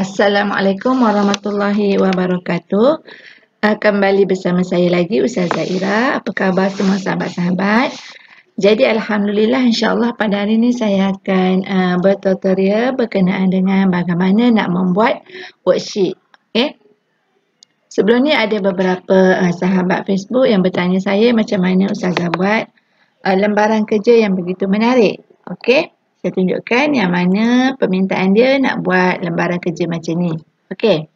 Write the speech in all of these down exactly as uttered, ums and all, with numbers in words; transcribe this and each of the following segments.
Assalamualaikum warahmatullahi wabarakatuh. Uh, kembali bersama saya lagi Ustazah Ira. Apa khabar semua sahabat-sahabat? Jadi alhamdulillah, insya-Allah pada hari ini saya akan uh, bertutorial berkenaan dengan bagaimana nak membuat worksheet. Okey. Sebelum ni ada beberapa uh, sahabat Facebook yang bertanya saya macam mana Ustazah buat uh, lembaran kerja yang begitu menarik. Okey. Saya tunjukkan yang mana permintaan dia nak buat lembaran kerja macam ni. Okey.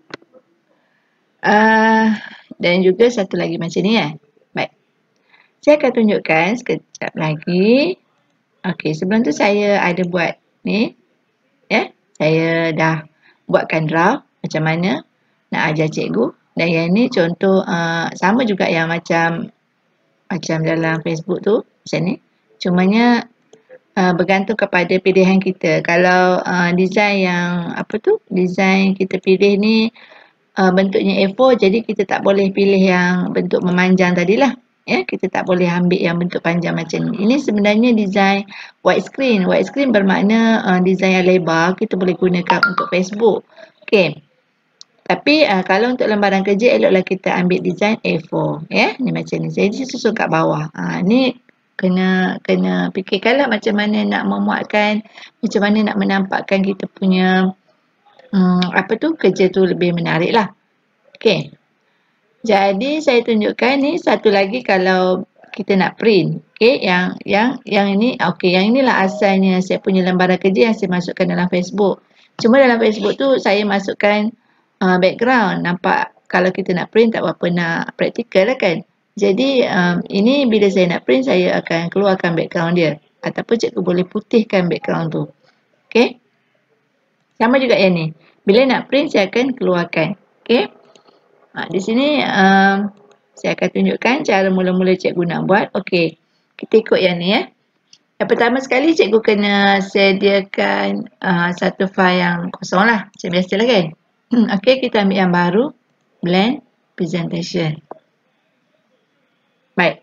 Uh, dan juga satu lagi macam ni ya. Baik. Saya akan tunjukkan sekejap lagi. Okey, sebelum tu saya ada buat ni. Ya. Saya dah buatkan draft macam mana nak ajar cikgu. Dan yang ni contoh uh, sama juga yang macam macam dalam Facebook tu, macam ni. Cumanya Uh, bergantung kepada pilihan kita. Kalau uh, design yang apa tu, design kita pilih ni uh, bentuknya A four, jadi kita tak boleh pilih yang bentuk memanjang tadilah. Ya, kita tak boleh ambil yang bentuk panjang macam ni. Ini sebenarnya design widescreen. Widescreen bermakna uh, design yang lebar kita boleh gunakan untuk Facebook. Okey. Tapi uh, kalau untuk lembaran kerja eloklah kita ambil design A four. Ya, ni macam ni. Saya susun kat bawah. Ha, ni kena kena fikirkanlah macam mana nak memuatkan, macam mana nak menampakkan kita punya um, apa tu, kerja tu lebih menarik lah. Okey. Jadi saya tunjukkan ni satu lagi kalau kita nak print. Okey, yang yang yang ini okey, yang inilah asalnya saya punya lembaran kerja yang saya masukkan dalam Facebook. Cuma dalam Facebook tu saya masukkan uh, background. Nampak kalau kita nak print tak berapa nak praktikal lah kan. Jadi um, ini bila saya nak print saya akan keluarkan background dia. Ataupun cikgu boleh putihkan background tu. Okey. Sama juga yang ni. Bila nak print saya akan keluarkan. Okey. Ha, di sini um, saya akan tunjukkan cara mula-mula cikgu nak buat. Okey. Kita ikut yang ni ya. Yang pertama sekali cikgu kena sediakan uh, satu file yang kosong lah. Macam biasalah kan. Okey, kita ambil yang baru. Blend Presentation. Baik.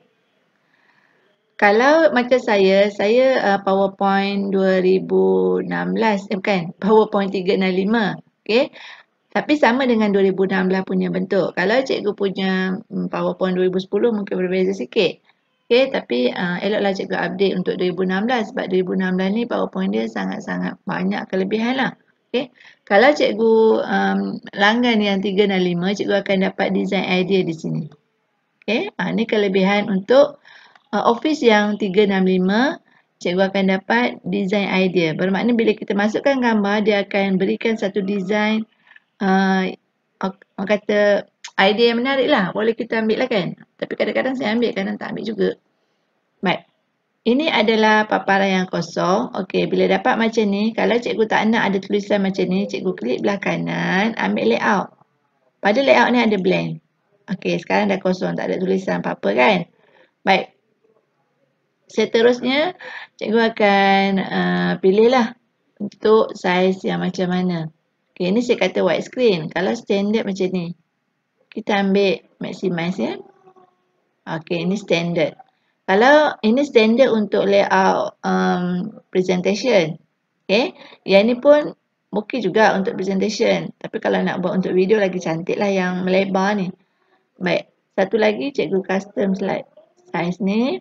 Kalau macam saya, saya uh, PowerPoint dua ribu enam belas, eh bukan, PowerPoint tiga enam lima. Okey. Tapi sama dengan dua ribu enam belas punya bentuk. Kalau cikgu punya um, PowerPoint dua ribu sepuluh mungkin berbeza sikit. Okey, tapi uh, eloklah cikgu update untuk dua ribu enam belas sebab dua ribu enam belas ni PowerPoint dia sangat-sangat banyak kelebihan lah. Okey. Kalau cikgu um, langgan yang tiga enam lima, cikgu akan dapat design idea di sini. Okey, ha, ni kelebihan untuk uh, Office yang tiga enam lima, cikgu akan dapat design idea. Bermakna bila kita masukkan gambar, dia akan berikan satu design, uh, orang kata idea yang menarik lah. Boleh kita ambil lah kan. Tapi kadang-kadang saya ambil, kadang tak ambil juga. Baik. Ini adalah paparan yang kosong. Okey, bila dapat macam ni, kalau cikgu tak nak ada tulisan macam ni, cikgu klik belah kanan, ambil layout. Pada layout ni ada blank. Okey, sekarang dah kosong, tak ada tulisan apa-apa kan. Baik. Seterusnya, cikgu akan uh, pilihlah untuk saiz yang macam mana. Okey, ini saya kata widescreen. Kalau standard macam ni, kita ambil maximize ya. Okey, ini standard. Kalau ini standard untuk layout um, presentation. Okey, yang ni pun okey juga untuk presentation. Tapi kalau nak buat untuk video lagi cantik lah yang melebar ni. Baik, satu lagi cikgu custom slide size ni.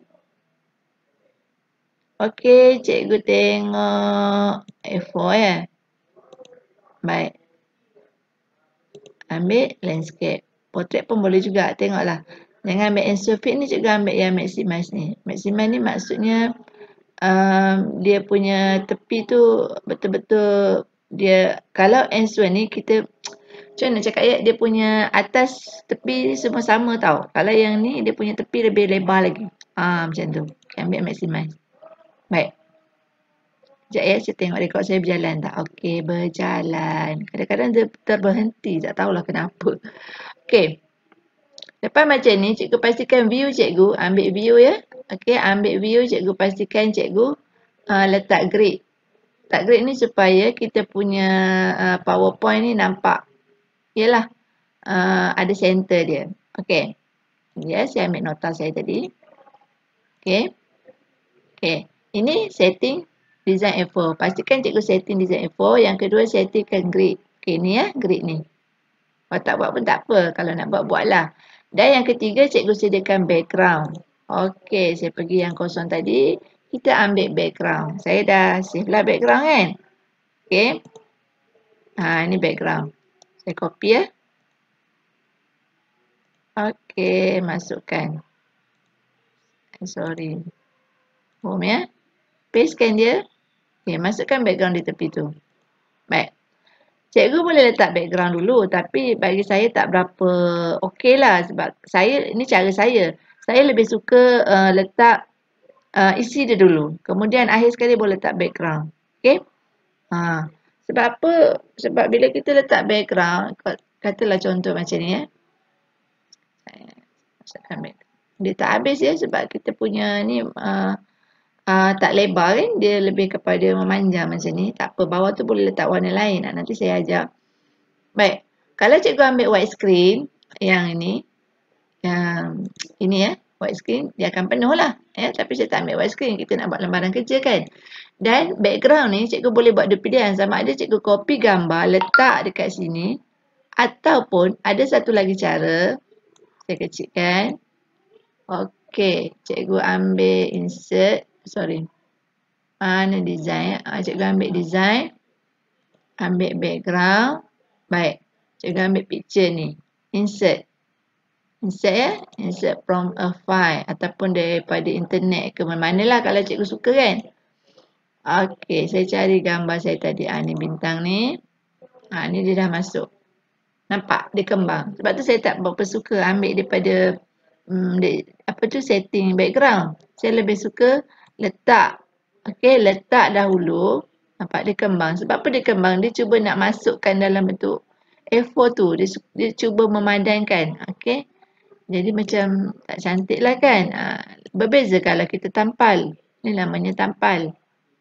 Okey, cikgu tengok A four ya. Baik. Ambil landscape. Portrait pun boleh juga, tengoklah. Jangan ambil insert fit ni, cikgu ambil yang maximize ni. Maximize ni maksudnya um, dia punya tepi tu betul-betul dia, kalau insert ni kita macam mana nak cakap ya, dia punya atas tepi semua sama tau. Kalau yang ni dia punya tepi lebih lebar lagi. Ah, macam tu. Okay, ambil maximize. Baik. Sekejap ya, saya tengok rekod saya berjalan tak. Okey, berjalan. Kadang-kadang dia terberhenti, tak tahulah kenapa. Okey. Lepas macam ni, cikgu pastikan view cikgu, ambil view ya. Okey, ambil view cikgu pastikan cikgu uh, letak grid. Letak grid ni supaya kita punya uh, PowerPoint ni nampak. Yalah, uh, ada center dia. Okey. Ya, saya ambil nota saya tadi. Okey. Okey. Ini setting design A four. Pastikan cikgu setting design A four. Yang kedua, settingkan grid. Okey, ni ya, grid ni. Kalau tak buat pun tak apa. Kalau nak buat, buatlah. Dan yang ketiga, cikgu sediakan background. Okey, saya pergi yang kosong tadi. Kita ambil background. Saya dah save lah background kan. Okey. Ha, ini background. Saya copy ya. Okey, masukkan. Sorry. Home ya. Pastekan dia. Okey, masukkan background di tepi tu. Baik. Cikgu boleh letak background dulu, tapi bagi saya tak berapa okey lah sebab saya, ini cara saya. Saya lebih suka uh, letak uh, isi dia dulu. Kemudian akhir sekali boleh letak background. Okey? Ha. Sebab apa? Sebab bila kita letak background, katalah contoh macam ni ya. Saya masukkan background. Dia tak habis ya sebab kita punya ni uh, uh, tak lebar kan. Dia lebih kepada memanjang macam ni. Tak apa, bawah tu boleh letak warna lain. Nanti saya ajar. Baik, kalau cikgu ambil white screen yang ini, yang ini ya, white screen, dia akan penuh lah. Ya, tapi saya tak ambil white screen, kita nak buat lembaran kerja kan. Dan background ni cikgu boleh buat dua pilihan, sama ada cikgu copy gambar, letak dekat sini, ataupun ada satu lagi cara, saya kecilkan. Okey, cikgu ambil insert, sorry, mana design, ya? Cikgu ambil design, ambil background. Baik, cikgu ambil picture ni. Insert. Insert ya. Insert from a file. Ataupun daripada internet ke mana-mana lah kalau cikgu suka kan. Okey, saya cari gambar saya tadi. Ha, ni bintang ni. Ha, ni dia dah masuk. Nampak? Dia kembang. Sebab tu saya tak berapa suka ambil daripada um, di, apa tu setting background. Saya lebih suka letak. Okey, letak dahulu. Nampak dia kembang. Sebab apa dia kembang? Dia cuba nak masukkan dalam bentuk A four tu. Dia, dia cuba memadankan. Okey. Jadi macam tak cantik lah kan. Ha, berbeza kalau kita tampal. Ni namanya tampal.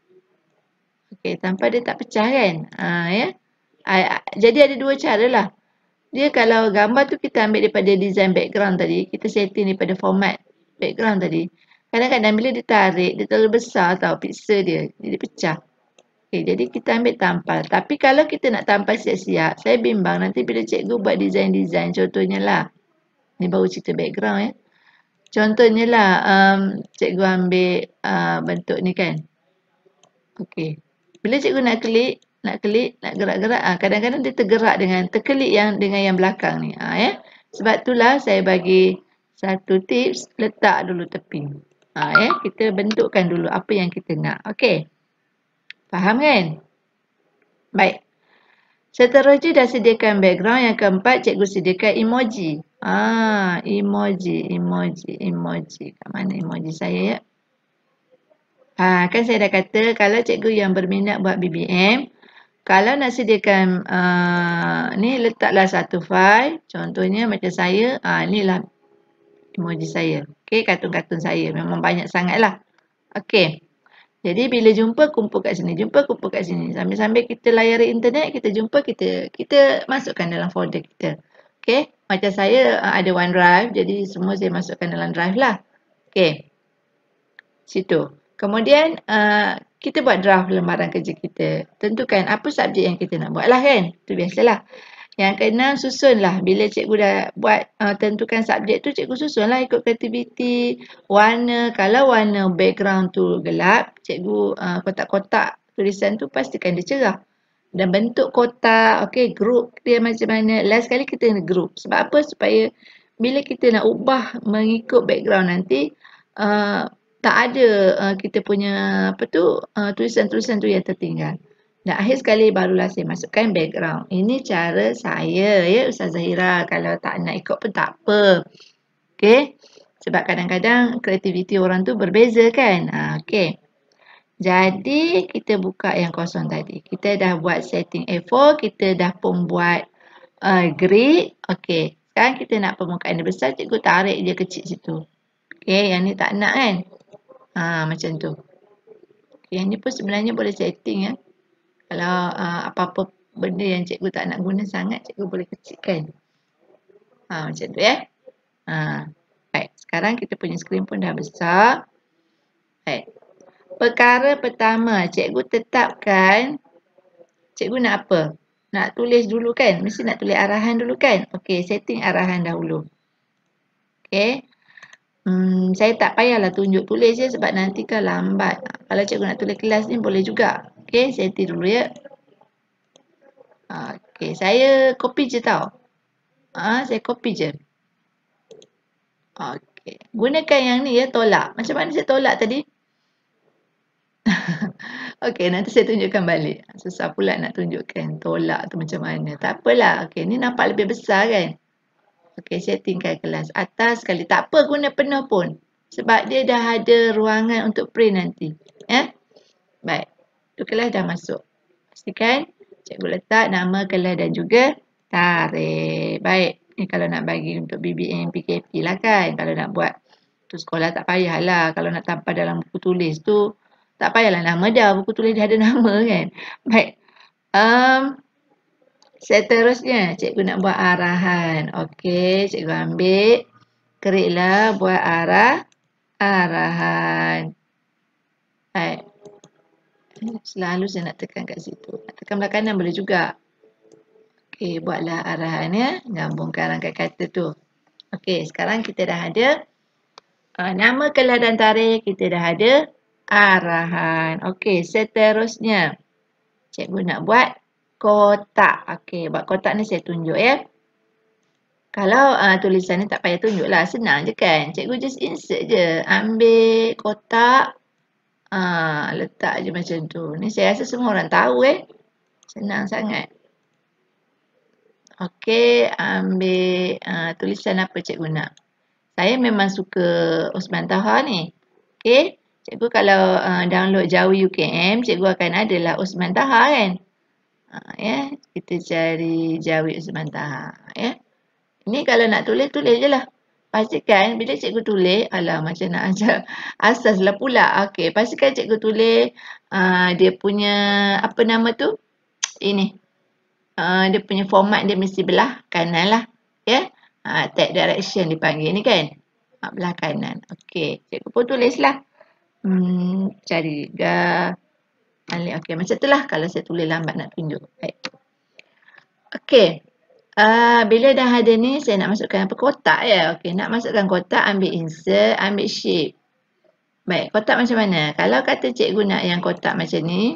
Okey, tampal dia tak pecah kan. Ha, ya. Ha, jadi ada dua cara lah. Dia kalau gambar tu kita ambil daripada design background tadi. Kita setting daripada format background tadi. Kadang-kadang bila ditarik, dia terlalu besar tau pixel dia. Jadi pecah. Okay, jadi kita ambil tampal. Tapi kalau kita nak tampal siap-siap, saya bimbang nanti bila cikgu buat design-design, contohnya lah. Ni baru cerita background ya. Contohnya lah, um, cikgu ambil uh, bentuk ni kan. Okey. Bila cikgu nak klik, nak klik, nak gerak-gerak, ah, kadang-kadang dia tergerak dengan, terkelik yang dengan yang belakang ni. Ah, ya. Sebab itulah saya bagi satu tips, letak dulu tepi. Ah, ya. Kita bentukkan dulu apa yang kita nak. Okey. Faham kan? Baik. Seterusnya dah sediakan background. Yang keempat, cikgu sediakan emoji. Ah, emoji, emoji, emoji. Kat mana emoji saya ya? Ah, kan saya dah kata kalau cikgu yang berminat buat B B M, kalau nak sediakan uh, ni letaklah satu file. Contohnya macam saya, ah, ni lah emoji saya. Okey, kartun-kartun saya. Memang banyak sangat lah. Okey. Jadi bila jumpa, kumpul kat sini. Jumpa, kumpul kat sini. Sambil-sambil kita layari internet, kita jumpa, kita kita masukkan dalam folder kita. Okey. Macam saya uh, ada OneDrive. Jadi semua saya masukkan dalam drive lah. Okey. Situ. Kemudian uh, kita buat draft lembaran kerja kita. Tentukan apa subjek yang kita nak buat lah kan. Itu biasalah. Yang keenam, susunlah. Bila cikgu dah buat uh, tentukan subjek tu, cikgu susunlah ikut kreativiti, warna. Kalau warna background tu gelap, cikgu uh, kotak-kotak tulisan tu pastikan dia cerah. Dan bentuk kotak, okay, group dia macam mana. Last kali kita kena group. Sebab apa? Supaya bila kita nak ubah mengikut background nanti, uh, tak ada uh, kita punya apa tu uh, tulisan-tulisan tu yang tertinggal. Dan akhir sekali barulah saya masukkan background. Ini cara saya ya Ustazah Hira. Kalau tak nak ikut pun tak apa. Okey. Sebab kadang-kadang kreativiti orang tu berbeza kan. Ha, okey. Jadi kita buka yang kosong tadi. Kita dah buat setting A four. Kita dah pun buat uh, grid. Okey. Sekarang kita nak permukaan dia besar. Cikgu tarik dia kecil situ. Okey. Yang ni tak nak kan. Ha, macam tu. Okay, yang ni pun sebenarnya boleh setting ya. Kalau uh, apa-apa benda yang cikgu tak nak guna sangat, cikgu boleh kecilkan. Ha, macam tu ya. Ha. Baik, sekarang kita punya skrin pun dah besar. Baik. Perkara pertama, cikgu tetapkan cikgu nak apa? nak tulis dulu kan? Mesti nak tulis arahan dulu kan? Okey, setting arahan dahulu. Okey. Hmm, saya tak payahlah tunjuk tulis je sebab nanti kan lambat. Kalau cikgu nak tulis kelas ni boleh juga. Okey, setting dulu ya. Okey, saya copy je tau. Ah, saya copy je. Okey, gunakan yang ni ya, tolak. Macam mana saya tolak tadi? Okey, nanti saya tunjukkan balik. Susah pula nak tunjukkan tolak tu macam mana. Tak apalah. Okey, ni nampak lebih besar kan? Okey, settingkan kelas atas sekali. Tak apa guna penuh pun. Sebab dia dah ada ruangan untuk print nanti. Ya? Baik. Tu kelas dah masuk. Pastikan cikgu letak nama kelas dan juga tarikh. Baik. Ni kalau nak bagi untuk B B M P K P lah kan. Kalau nak buat tu sekolah tak payahlah. Kalau nak tampal dalam buku tulis tu tak payahlah nama dah. Buku tulis dah ada nama kan. Baik. Um, seterusnya cikgu nak buat arahan. Okey, cikgu ambil. Keriklah buat arah. Arahan. Baik. Selalu saya nak tekan kat situ. Nak tekan belah kanan boleh juga. Okey, buatlah arahan ya. Gabungkan rangkaian kata tu. Okey, sekarang kita dah ada uh, nama kelas dan tarikh. Kita dah ada arahan. Okey, seterusnya cikgu nak buat kotak. Okey, buat kotak ni saya tunjuk ya. Kalau uh, tulisan ni tak payah tunjuk lah. Senang je kan. Cikgu just insert je. Ambil kotak. Ah, letak je macam tu. Ni saya rasa semua orang tahu eh. Senang sangat. Okey, ambil uh, tulisan apa cikgu nak. Saya memang suka Osman Taha ni. Okey, cikgu kalau uh, download Jawi U K M, cikgu akan adalah Osman Taha kan. Uh, ya, kita cari Jawi Osman Taha. Ya. Ini kalau nak tulis, tulis je lah. Pastikan bila cikgu tulis, alah macam nak ajar asas lah pula. Okey, pastikan cikgu tulis uh, dia punya apa nama tu? Ini. Uh, dia punya format dia mesti belah kanan lah. Ya. Uh, tag direction dipanggil ni kan. Uh, belah kanan. Okey, cikgu pun tulislah. Hmm, cari ga. Okey, macam tu lah kalau saya tulis lambat nak tunjuk. Baik. Okey. Uh, bila dah ada ni, saya nak masukkan apa? Kotak ya. Okey, nak masukkan kotak, ambil insert, ambil shape. Baik, kotak macam mana? Kalau kata cikgu nak yang kotak macam ni.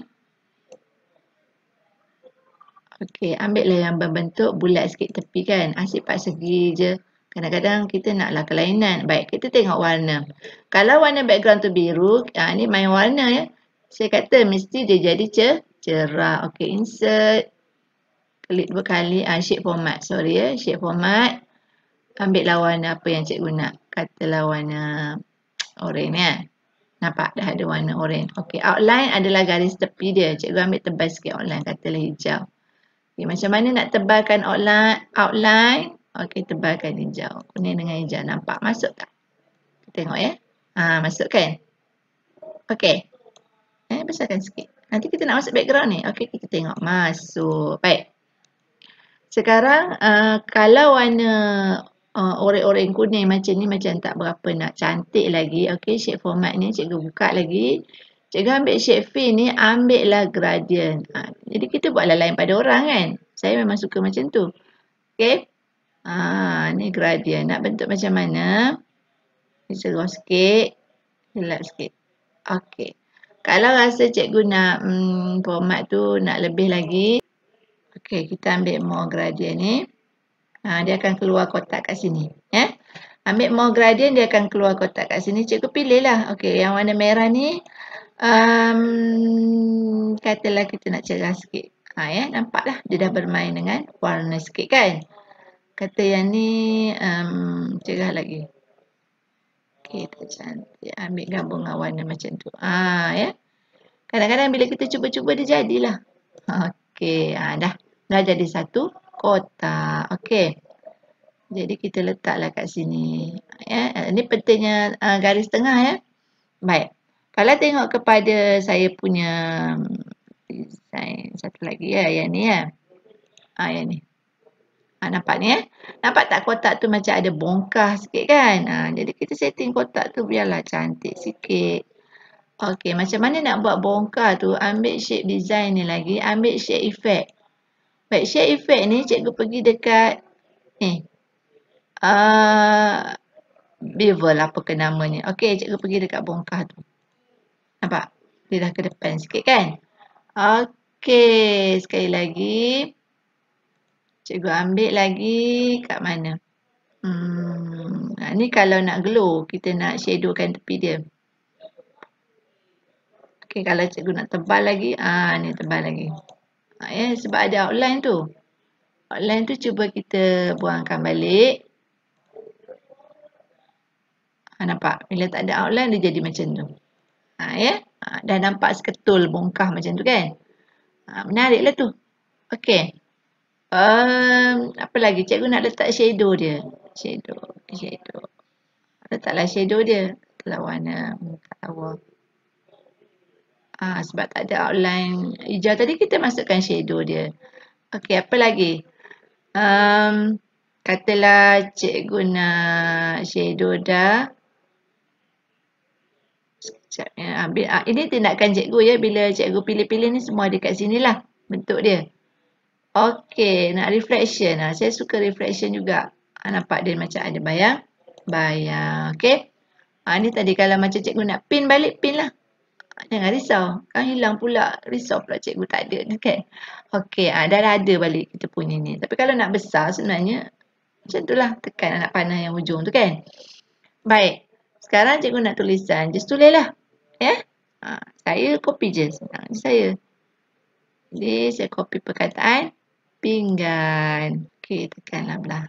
Okey, ambil lah yang berbentuk bulat sikit tepi kan. Asyik empat segi je. Kadang-kadang kita naklah kelainan. Baik, kita tengok warna. Kalau warna background tu biru, ah, ni main warna ya. Saya kata mesti dia jadi cerah. Okey, insert. Klik dua kali, ah, shape format, sorry ya, shape format. Ambil lah warna apa yang cikgu nak. Katalah warna oranye ya. Nampak dah ada warna oranye. Okey, outline adalah garis tepi dia. Cikgu ambil tebal sikit outline, katalah hijau. Okey, macam mana nak tebalkan outline? Outline. Okey, tebalkan hijau. Kuning dengan hijau. Nampak masuk tak? Kita tengok ya. Ah, masuk kan? Okey. Eh, besarkan sikit. Nanti kita nak masuk background ni. Okey, kita tengok. Masuk. Baik. Sekarang uh, kalau warna uh, oranye-oranye kuning macam ni macam tak berapa nak cantik lagi. Okey, shape format ni cikgu buka lagi. Cikgu ambil shape fill ni, ambil lah gradient. Ha, jadi kita buatlah lain pada orang kan. Saya memang suka macam tu. Okey. Ha, ni gradient. Nak bentuk macam mana? Ni serah sikit. Gelap sikit. Okey. Kalau rasa cikgu nak hmm, format tu nak lebih lagi. Okey, kita ambil more gradient ni. Ha, dia akan keluar kotak kat sini. Ya? Ambil more gradient, dia akan keluar kotak kat sini. Cikgu pilih lah. Okey, yang warna merah ni. Um, katalah kita nak cerah sikit. Ha, ya? Nampak lah. Dia dah bermain dengan warna sikit kan. Kata yang ni um, cerah lagi. Okey, tak cantik. Ambil gabungan warna macam tu. Ha, ya? Kadang-kadang bila kita cuba-cuba, dia jadilah. Okey, ha, dah. Dah jadi satu kotak. Okey. Jadi kita letaklah kat sini. Ya, ini pentingnya uh, garis tengah ya. Baik. Kalau tengok kepada saya punya design satu lagi ya, yang ni ya. Ah, yang ni. Ah, nampak ni ya. Nampak tak kotak tu macam ada bongkah sikit kan? Ah, jadi kita setting kotak tu biarlah cantik sikit. Okey, macam mana nak buat bongkah tu? Ambil shape design ni lagi, ambil shape effect. Baik, shade effect ni cikgu pergi dekat ni. Uh, bevel apa ke namanya. Okey, cikgu pergi dekat bongkah tu. Nampak? Dia dah ke depan sikit kan? Okey, sekali lagi. Cikgu ambil lagi kat mana? Hmm, ni kalau nak glow, kita nak shadowkan tepi dia. Okey, kalau cikgu nak tebal lagi, ah ni tebal lagi. Ah, ya, sebab ada outline tu. Outline tu cuba kita buangkan balik. Ha, nampak? Bila tak ada outline, dia jadi macam tu. Ha, ya? Ha, dah nampak seketul bongkah macam tu kan? Ha, menariklah tu. Okey. Um, apa lagi? Cikgu nak letak shadow dia. Shadow. Shadow. Letaklah shadow dia. Letaklah warna kat bawah. Ah, sebab tak ada outline hijau tadi, kita masukkan shadow dia. Okey, apa lagi? Um, katalah cikgu nak shadow dah. Sekejap ya. Ambil, ah, ini tindakan cikgu ya. Bila cikgu pilih-pilih ni semua dekat sini lah bentuk dia. Okey, nak reflection. Ah, saya suka reflection juga. Ah, nampak dia macam ada bayang. Bayang. Okey. Ah, ni tadi kalau macam cikgu nak pin balik, pin lah. Jangan risau. Kan hilang pula. Risau pula cikgu tak ada ni kan. Okey. Ah, dah ada balik kita punya ni. Tapi kalau nak besar sebenarnya macam tu lah. Tekan anak panah yang hujung tu kan. Baik. Sekarang cikgu nak tulisan. Just tulis lah. Ya. Ha, saya copy je. Senang je saya. Jadi saya copy perkataan pinggan. Okey. Tekanlah belah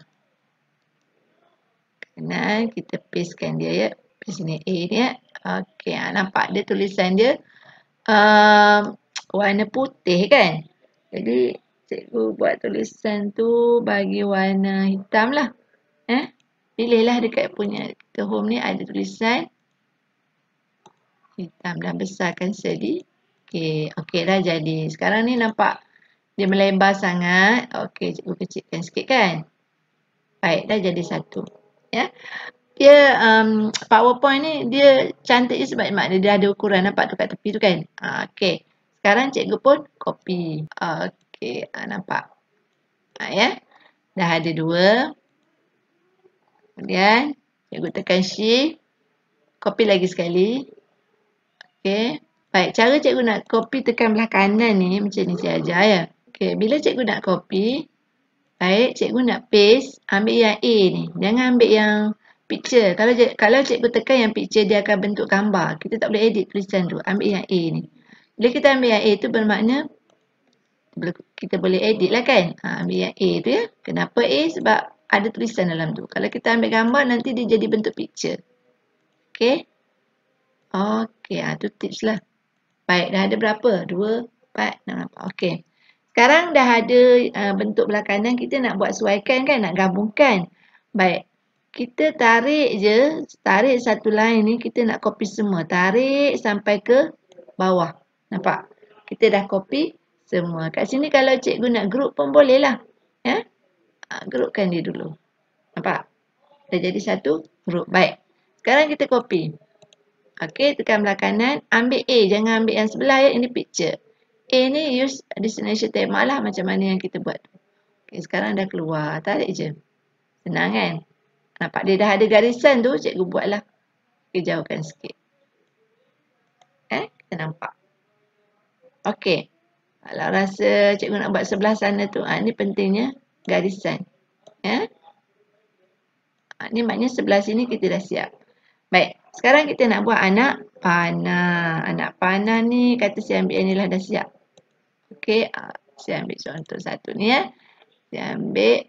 kanan. Kita pastekan dia ya. Paste sini A ni ya. Okey. Ha, nampak dia tulisan dia. Um, warna putih kan. Jadi cikgu buat tulisan tu bagi warna hitam lah. Eh? Pilihlah dekat punya kita home ni ada tulisan hitam dan besarkan sedikit. Okey, okey dah jadi. Sekarang ni nampak dia melebar sangat. Okey, cikgu kecilkan sikit kan. Baik, dah jadi satu. Ya. Dia um, PowerPoint ni dia cantik je sebab mak dia, dia ada ukuran nampak tu kat tepi tu kan. Ha, okey. Sekarang cikgu pun copy. Okey, ha, nampak. Ha, ya. Dah ada dua. Kemudian cikgu tekan shift. Copy lagi sekali. Okey. Baik, cara cikgu nak copy tekan belah kanan ni macam ni saya ajar ya. Okey, bila cikgu nak copy, baik, cikgu nak paste, ambil yang A ni. Jangan ambil yang picture. Kalau kalau cikgu tekan yang picture, dia akan bentuk gambar. Kita tak boleh edit tulisan tu. Ambil yang A ni. Bila kita ambil yang A tu bermakna kita boleh edit lah kan. Ha, ambil yang A tu ya. Kenapa A? Sebab ada tulisan dalam tu. Kalau kita ambil gambar, nanti dia jadi bentuk picture. Okey. Okey, ha, tu tips lah. Baik, dah ada berapa? Dua, empat, enam. Okey. Sekarang dah ada uh, bentuk belah kanan, kita nak buat sesuaikan kan, nak gabungkan. Baik, kita tarik je, tarik satu line ni, kita nak copy semua. Tarik sampai ke bawah. Nampak? Kita dah copy semua. Kat sini kalau cikgu nak group pun boleh lah. Ya? Uh, groupkan dia dulu. Nampak? Dah jadi satu group. Baik. Sekarang kita copy. Okey, tekan belah kanan. Ambil A. Jangan ambil yang sebelah ya. Ini picture. A ni use destination tema lah. Macam mana yang kita buat. Okey, sekarang dah keluar. Tarik je. Senang kan? Nampak dia dah ada garisan tu. Cikgu buatlah. Okey, jauhkan sikit. Eh, kita nampak. Okey. Kalau rasa cikgu nak buat sebelah sana tu. Ha, ni pentingnya garisan. Ya. Ha, ni maknanya sebelah sini kita dah siap. Baik. Sekarang kita nak buat anak panah. Anak panah ni kata saya ambil yang ni lah dah siap. Okey, saya ambil contoh satu ni ya. Saya ambil.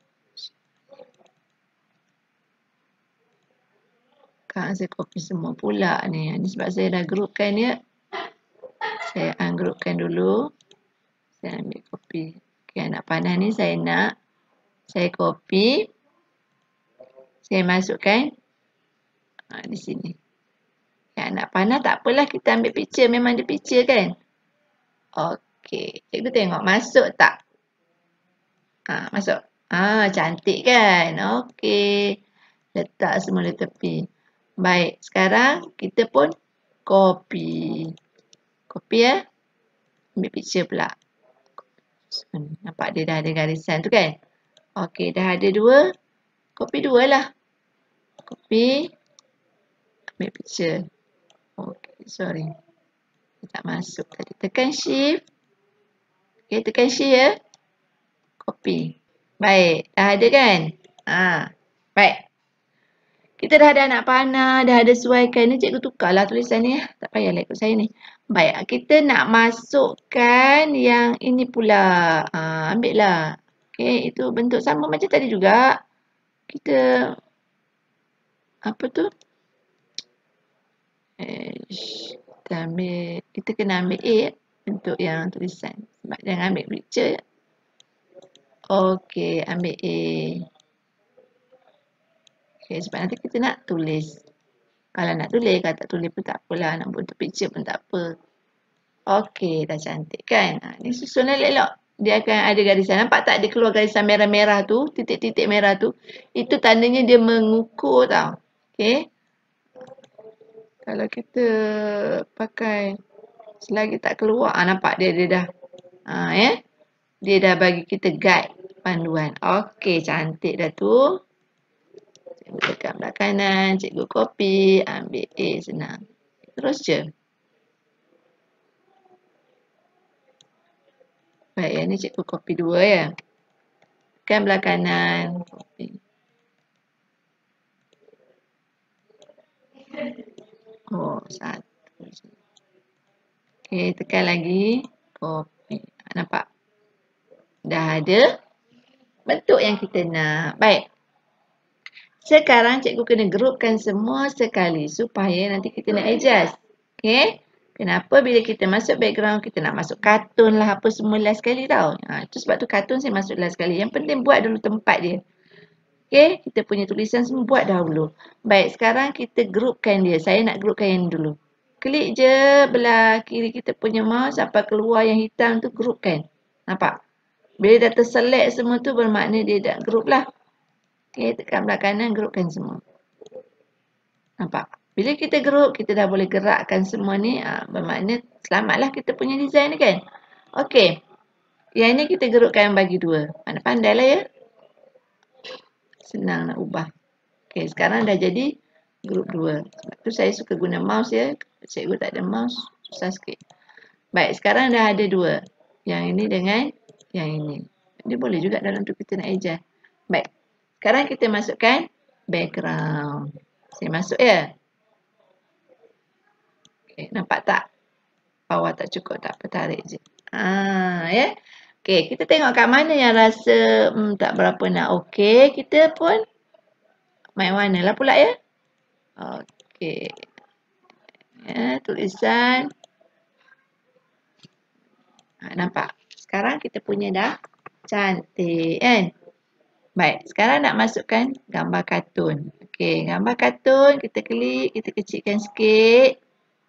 Kan saya copy semua pula ni. Ni sebab saya dah groupkan ya. Saya ungroupkan dulu. Saya ambil copy. Okey, anak panah ni saya nak. Saya copy. Saya masukkan. Ha, di sini. Ya, anak panah tak apalah kita ambil picture. Memang dia picture kan. Okey. Cikgu tengok masuk tak? Ha, masuk. Ha, cantik kan? Okey. Letak semula tepi. Baik. Sekarang kita pun copy. Copy ya. Ambil picture pula. Nampak dia dah ada garisan tu kan? Okey, dah ada dua. Copy dua lah. Copy. Ambil picture. Okey, sorry. Dia tak masuk tadi. Tekan shift. Okey, tekan shift ya. Copy. Baik, dah ada kan? Ha. Baik. Kita dah ada anak panah, dah ada suaikan. Ni cikgu tukarlah tulisan ni. Tak payahlah ikut saya ni. Baik, kita nak masukkan yang ini pula. Ha, ambil lah. Okey, itu bentuk sama macam tadi juga. Kita, apa tu? Eh, kita ambil, kita kena ambil A bentuk yang tulisan. Sebab jangan ambil picture. Okey, ambil A. Okay, sebab nanti kita nak tulis. Kalau nak tulis, kalau tak tulis pun tak apalah. Nak bentuk picture pun tak apa. Okey, dah cantik kan? Ha, ni susun elok-elok. Dia akan ada garisan. Nampak tak dia keluar garisan merah-merah tu? Titik-titik merah tu. Itu tandanya dia mengukur tau. Okey. Kalau kita pakai selagi tak keluar. Ha, nampak dia, dia dah. Ha, ya? Dia dah bagi kita guide panduan. Okey, cantik dah tu. Cikgu tekan belah kanan, cikgu copy, ambil A, senang. Terus je. Baik, yang ni cikgu copy dua ya. Tekan belah kanan, copy. Oh, satu. Okey, tekan lagi, copy. Nampak? Dah ada bentuk yang kita nak. Baik. Sekarang cikgu kena grupkan semua sekali supaya nanti kita nak adjust. Okey? Kenapa bila kita masuk background, kita nak masuk kartun lah apa semua last sekali tau. Ha, itu sebab tu kartun saya masuk last sekali. Yang penting buat dulu tempat dia. Okey? Kita punya tulisan semua buat dahulu. Baik, sekarang kita grupkan dia. Saya nak grupkan yang dulu. Klik je belah kiri kita punya mouse sampai keluar yang hitam tu grupkan. Nampak? Bila dah terselect semua tu bermakna dia dah group lah. Okey, tekan belah kanan, grupkan semua. Nampak? Bila kita group, kita dah boleh gerakkan semua ni. Ha, bermakna selamatlah kita punya design ni kan? Okey. Yang ni kita grupkan bagi dua. Mana pandai lah ya. Senang nak ubah. Okey, sekarang dah jadi group dua. Sebab tu saya suka guna mouse ya. Cikgu tak ada mouse, susah sikit. Baik, sekarang dah ada dua. Yang ini dengan yang ini. Dia boleh juga dalam tu kita nak adjust. Baik. Sekarang kita masukkan background. Saya masuk ya. Okay, nampak tak? Bawah tak cukup, tak apa, tarik je. Ha, ya. Okey, kita tengok kat mana yang rasa hmm, tak berapa nak okey. Kita pun main warna lah pula ya. Okey. Ya, tulisan. Ha, nampak? Sekarang kita punya dah cantik kan? Baik, sekarang nak masukkan gambar kartun. Okey, gambar kartun kita klik, kita kecilkan sikit.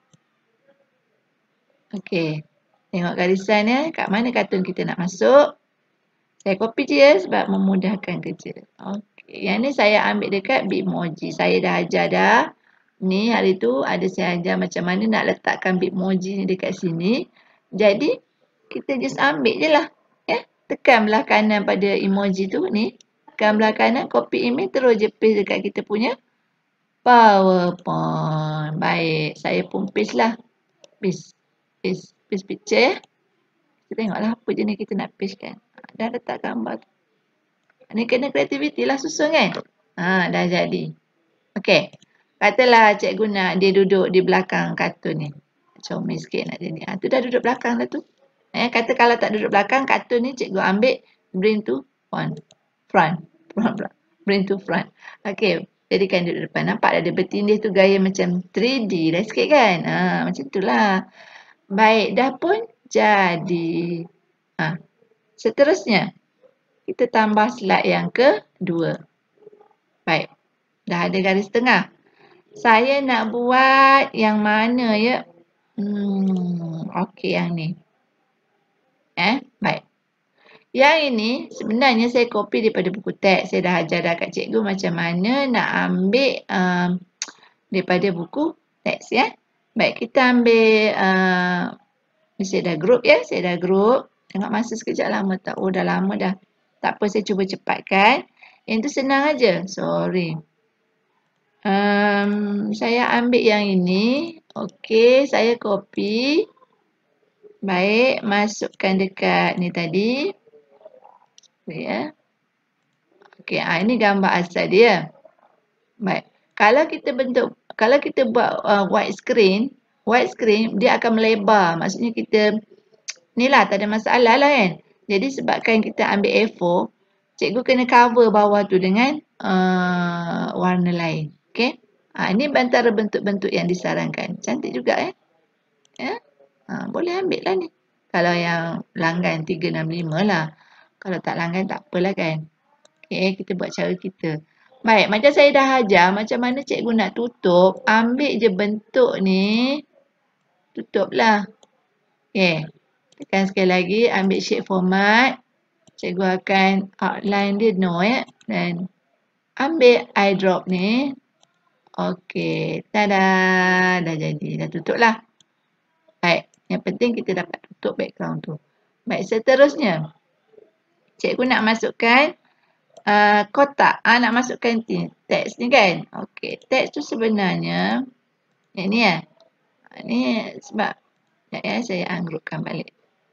Okey, tengok garisan ya, kat mana kartun kita nak masuk. Saya copy je ya sebab memudahkan kerja. Okey, yang ni saya ambil dekat Bitmoji. Saya dah ajar dah. Ni hari tu ada saya ajar macam mana nak letakkan Bitmoji ni dekat sini. Jadi, kita just ambil je lah. Ya, tekan belah kanan pada emoji tu ni. Tekan belah kanan, copy image, terus je paste dekat kita punya PowerPoint. Baik, saya pun paste lah. Paste, paste, paste picture ya. Kita tengoklah apa je ni kita nak paste kan. Dah letak gambar tu. Ni kena kreativiti lah susun kan. Ha, dah jadi. Okey. Katalah cikgu nak dia duduk di belakang kartun ni. Comel sikit nak dia ni. Ha, tu dah duduk belakang dah tu. Eh, kata kalau tak duduk belakang kartun ni cikgu ambil bring to front. Front. Bring to front. Okey. Jadikan duduk depan. Nampak dah dia bertindih tu gaya macam three D dah sikit kan. Ha, macam tu lah. Baik. Dah pun jadi. Ha. Seterusnya. Kita tambah slide yang kedua. Baik. Dah ada garis tengah. Saya nak buat yang mana ya? Hmm, okey yang ni. Eh, baik. Yang ini sebenarnya saya copy daripada buku teks. Saya dah ajar dah kat cikgu macam mana nak ambil um, daripada buku teks ya. Baik, kita ambil uh, saya dah group ya. Saya dah group. Tengok masa sekejap lama tak? Oh, dah lama dah. Tak apa, saya cuba cepatkan. Yang tu senang aja. Sorry. Um, saya ambil yang ini. Okey, saya copy. Baik, masukkan dekat ni tadi. Ya. Okey, ah ini gambar asal dia. Baik. Kalau kita bentuk, kalau kita buat uh, white screen, white screen dia akan melebar. Maksudnya kita ni lah tak ada masalah lah kan. Jadi sebabkan kita ambil A four, cikgu kena cover bawah tu dengan uh, warna lain. Okey. Ha, ini antara bentuk-bentuk yang disarankan. Cantik juga eh. Ya. Ha, boleh ambil lah ni. Kalau yang langgan tiga enam lima lah. Kalau tak langgan tak apalah kan. Okey, kita buat cara kita. Baik, macam saya dah ajar macam mana cikgu nak tutup. Ambil je bentuk ni. Tutuplah. Okey. Tekan sekali lagi, ambil shape format. Cikgu akan outline dia no ya. Dan ambil eyedrop ni. Okey, tada, dah jadi, dah tutup lah. Baik, yang penting kita dapat tutup background tu. Baik, seterusnya. Cikgu nak masukkan uh, kotak. Ah, nak masukkan teks ni kan. Okey, teks tu sebenarnya, yang ni ya. Ni sebab, sekejap ya, saya ungroupkan balik.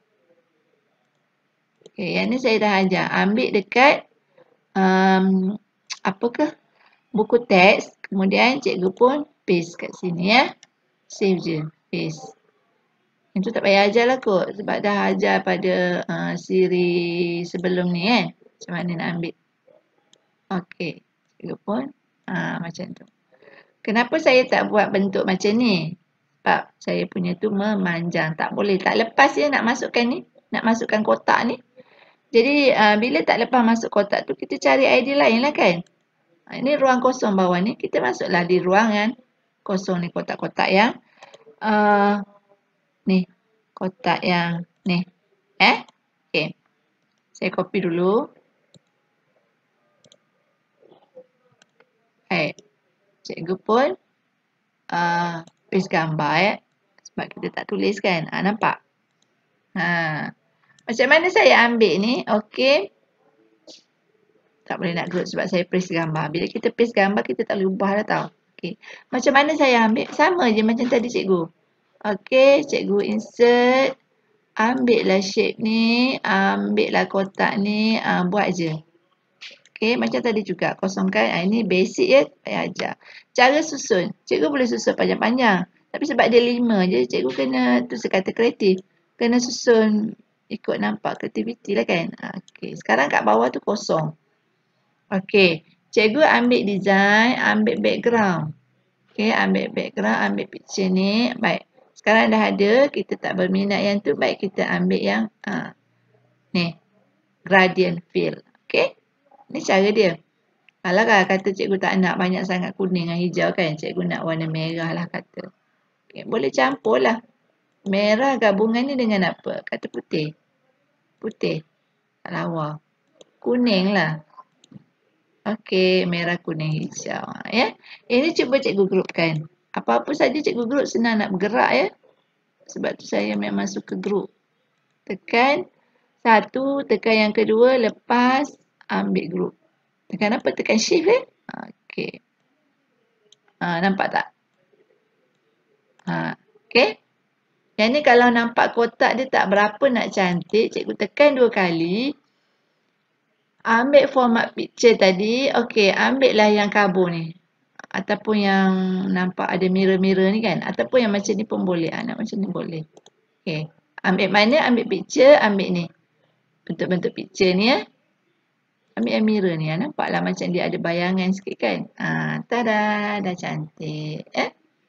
Okey, yang ni saya dah ajar. Ambil dekat, um, apakah, buku teks. Kemudian cikgu pun paste kat sini ya. Save je. Paste. Yang tu tak payah ajar lah kot. Sebab dah ajar pada uh, siri sebelum ni kan. Macam mana nak ambil. Okey. Cikgu pun uh, macam tu. Kenapa saya tak buat bentuk macam ni? Sebab saya punya tu memanjang. Tak boleh. Tak lepas ya nak masukkan ni. Nak masukkan kotak ni. Jadi uh, bila tak lepas masuk kotak tu, kita cari idea lain lah kan. Ini ruang kosong bawah ni. Kita masuklah di ruangan kosong ni, kotak-kotak yang uh, ni. Kotak yang ni. Eh? Okay. Saya copy dulu. Baik. Cikgu pun uh, paste gambar ya. Sebab kita tak tulis kan. Ha, nampak? Ha. Macam mana saya ambil ni? Okay. Tak boleh nak group sebab saya paste gambar. Bila kita paste gambar, kita tak boleh ubah dah tau. Okay. Macam mana saya ambil? Sama je macam tadi cikgu. Okay. Cikgu insert. Ambil lah shape ni. Ambil lah kotak ni. Uh, buat je. Okay. Macam tadi juga. Kosongkan. Uh, ini basic ya. Saya ajar. Cara susun. Cikgu boleh susun panjang-panjang. Tapi sebab dia lima je. Cikgu kena. Tu saya kata kreatif. Kena susun. Ikut nampak kreativiti lah kan. Okay. Sekarang kat bawah tu kosong. Okey, cikgu ambil design, ambil background. Okey, ambil background, ambil picture ni. Baik, sekarang dah ada, kita tak berminat yang tu. Baik, kita ambil yang uh, ni, gradient fill. Okey, ni cara dia. Kalau kata cikgu tak nak banyak sangat kuning dan hijau kan, cikgu nak warna merah lah kata. Okay, boleh campur lah. Merah gabungan ni dengan apa? Kata putih. Putih. Tak lawa. Kuning lah. Okey, merah, kuning, hijau. Ya. Ini cuba cikgu grupkan. Apa-apa saja cikgu grup senang nak bergerak ya. Sebab tu saya memang suka grup. Tekan satu, tekan yang kedua, lepas ambil grup. Tekan apa? Tekan shift eh. Okey. Ha, nampak tak? Ha, okey. Yang ni kalau nampak kotak dia tak berapa nak cantik, cikgu tekan dua kali. Ambil format picture tadi. Okey, ambil lah yang kabur ni. Ataupun yang nampak ada mirror-mirror ni kan. Ataupun yang macam ni pun boleh. Ha, nak macam ni boleh. Okey. Ambil mana? Ambil picture. Ambil ni. Bentuk-bentuk picture ni ya. Ambil yang mirror ni. Ha, nampaklah macam dia ada bayangan sikit kan. Ha, tada. Dah cantik. Eh?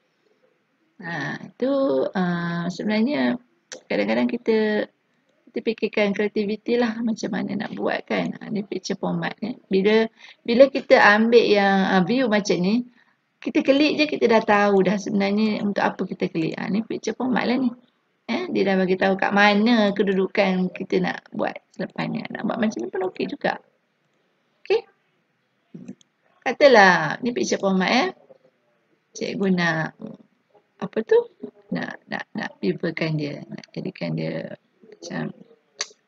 Ha, itu uh, sebenarnya kadang-kadang kita kita fikirkan kreativiti lah macam mana nak buat kan. Ha, ni picture format ni. Bila bila kita ambil yang uh, view macam ni, kita klik je kita dah tahu dah sebenarnya untuk apa kita klik. Ha, ni picture format lah ni. Eh, dia dah bagi tahu kat mana kedudukan kita nak buat selepasnya. Nak buat macam ni pun okey juga. Okey. Katalah ni picture format ya. Cikgu nak apa tu? Nak nak nak pivokan dia, nak jadikan dia macam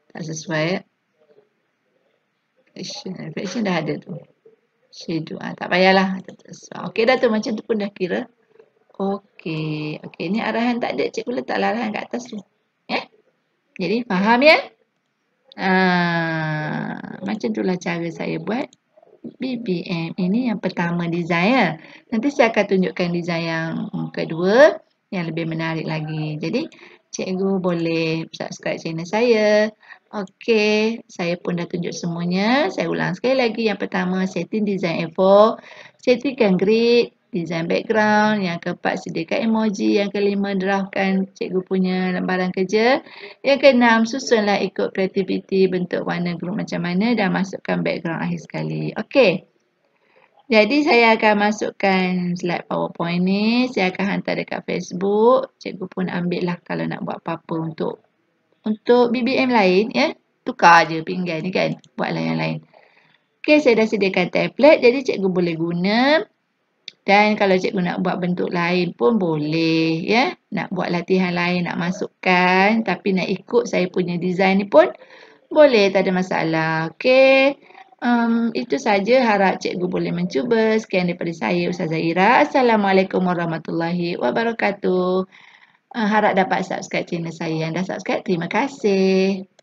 Tak sesuai. Reflection, reflection dah ada tu. Shadow. Ah, tak payahlah. Okey dah tu, macam tu pun dah kira. Okey. Okey, ni arahan tak ada. Cikgu letaklah arahan kat atas tu. Eh? Jadi faham ya? Ah, macam itulah cara saya buat B B M. Ini yang pertama design ya. Nanti saya akan tunjukkan design yang kedua yang lebih menarik lagi. Jadi cikgu boleh subscribe channel saya. Okey, saya pun dah tunjuk semuanya. Saya ulang sekali lagi. Yang pertama, setting design A four. Settingkan grid, design background. Yang keempat, sediakan emoji. Yang kelima, draftkan cikgu punya lembaran kerja. Yang keenam, susunlah ikut kreativiti bentuk warna grup macam mana dan masukkan background akhir sekali. Okey. Jadi saya akan masukkan slide PowerPoint ni. Saya akan hantar dekat Facebook. Cikgu pun ambil lah kalau nak buat apa-apa untuk untuk B B M lain ya. Tukar je pinggan ni kan. Buatlah yang lain. Okey, saya dah sediakan template. Jadi cikgu boleh guna. Dan kalau cikgu nak buat bentuk lain pun boleh ya. Nak buat latihan lain, nak masukkan. Tapi nak ikut saya punya design ni pun boleh, tak ada masalah. Okey. Um, itu saja, harap cikgu boleh mencuba. Sekian daripada saya, Ustazah Ira. Assalamualaikum warahmatullahi wabarakatuh. Uh, harap dapat subscribe channel saya. Yang dah subscribe, terima kasih.